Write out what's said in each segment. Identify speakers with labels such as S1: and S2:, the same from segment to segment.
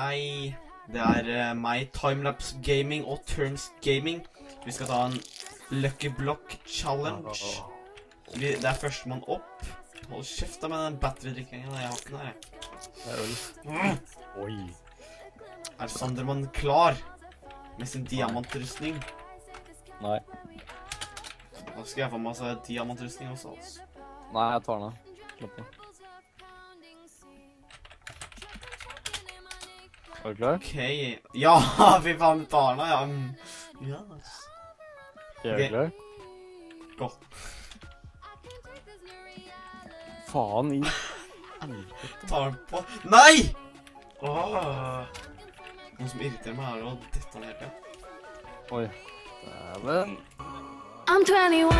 S1: Hei, det er meg, Timelapse Gaming og Terms Gaming. Vi skal ta en Lucky Block Challenge. Det er førstemann opp. Hold kjeft med den batterydrikkingen jeg har ikke den her.
S2: Det er øl. Oi.
S1: Er Sandermann klar med sin diamantrustning?
S2: Nei.
S1: Da skal jeg få masse diamantrustning også, altså.
S2: Nei, jeg tar den av. Slapp av. Er du klar?
S1: Ok, ja, fy faen, tar den av, ja. Ja, altså.
S2: Er du klar?
S1: Godt.
S2: Faen i...
S1: Tar den på. Nei! Åh. Noe som irriterer meg er å detonere.
S2: Oi. Dæven.
S3: I'm 21,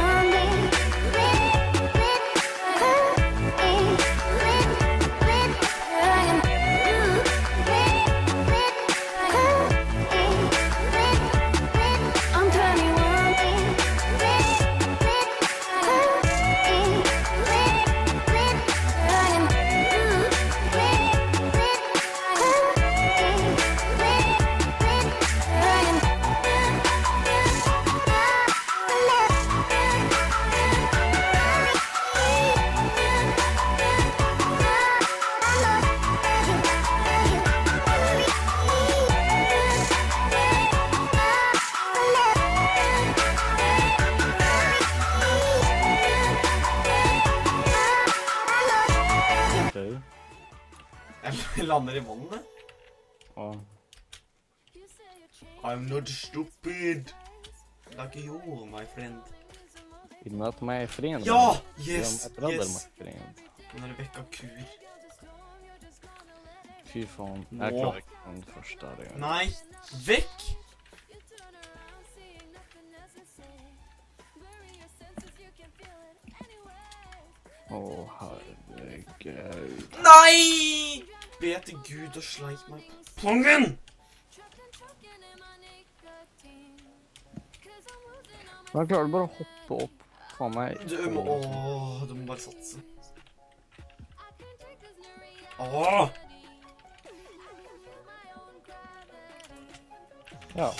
S1: Jeg lander i vannet.
S2: Åh.
S1: I'm not stupid. Like you, my friend.
S2: You're not my friend.
S1: Ja! Yes!
S2: You're my brother,
S1: Yes!
S2: my friend.
S1: Nå er det vekk av kuer.
S2: Fy faen.
S1: Nå.
S2: Jeg klarer ikke den første her engang.
S1: Nei! Vekk!
S2: Åh, herregud.
S1: Nei! Be til Gud og sleik meg på pungen!
S2: Men klarer du bare å hoppe opp? Faen meg.
S1: Du må bare satse. Åh!
S2: Ja.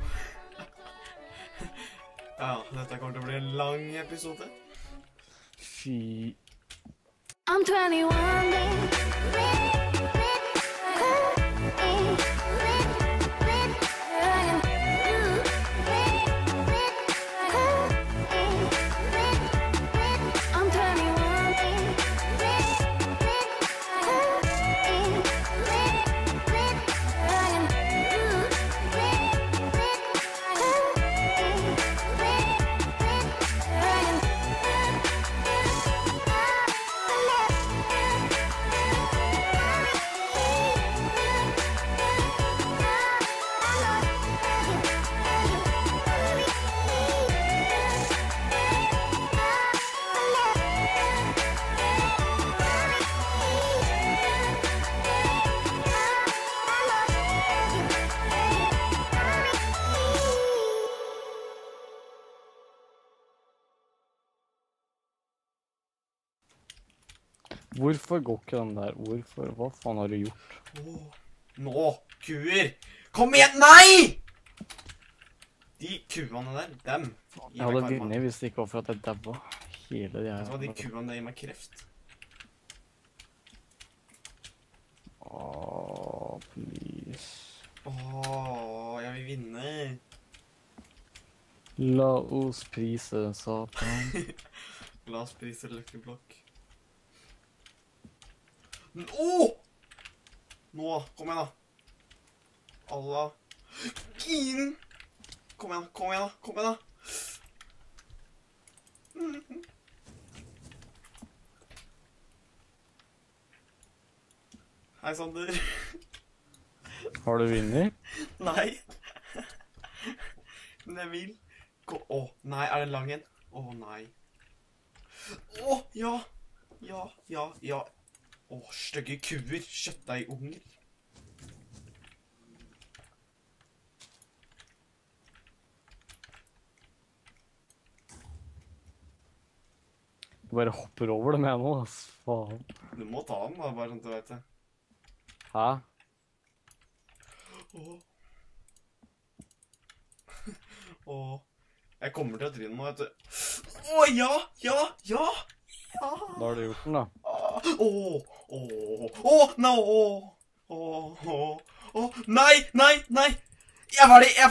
S1: Ja, dette kommer til å bli en lang episode.
S2: Fy.
S3: I'm 21,
S2: Hvorfor går ikke den der? Hvorfor? Hva faen har du gjort?
S1: Nå, kuer! Kom igjen! Nei! De kuene der, dem.
S2: Jeg hadde vunnet hvis det ikke var for at jeg dabba hele det her.
S1: Vet du hva, de kuene der gir meg kreft.
S2: Åh, please.
S1: Jeg vil vinne.
S2: La oss prise satan.
S1: La oss prise Lucky Block. Nå, kom igjen da. Allah. Kom igjen da. Hei, Sander.
S2: Har du vunnet?
S1: Nei. Men jeg vil gå. Nei, er det lang en? Nei. Ja. Stygge kuer, kjøttdeiunger.
S2: Du bare hopper over det med nå, ass. Faen.
S1: Du må ta den da, bare sånn at du vet det.
S2: Hæ?
S1: Åh. Jeg kommer til å tryne nå, vet du. Ja!
S2: Da har du gjort den, da.
S1: No! Nei! Jeg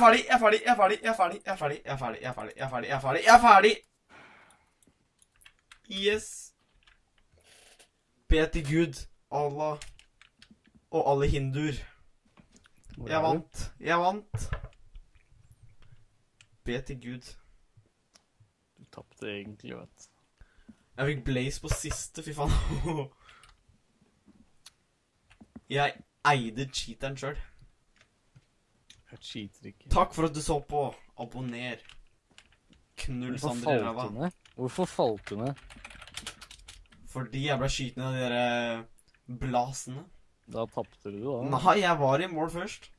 S1: er ferdig! Yes. Be til Gud, Allah og alle hinduer.
S2: Hvor
S1: Jeg
S2: er du?
S1: vant. Be til Gud.
S2: Du tappte egentlig, vet du.
S1: Jeg fikk blaze på siste, fy faen. Jeg eide cheateren selv.
S2: Jeg cheater ikke.
S1: Takk for at du så på. Abonner. Knull Sander i ræva.
S2: Hvorfor falt du ned?
S1: Fordi jeg ble skyten av de der blasene.
S2: Da tappte du, da.
S1: Nei, jeg var i mål først.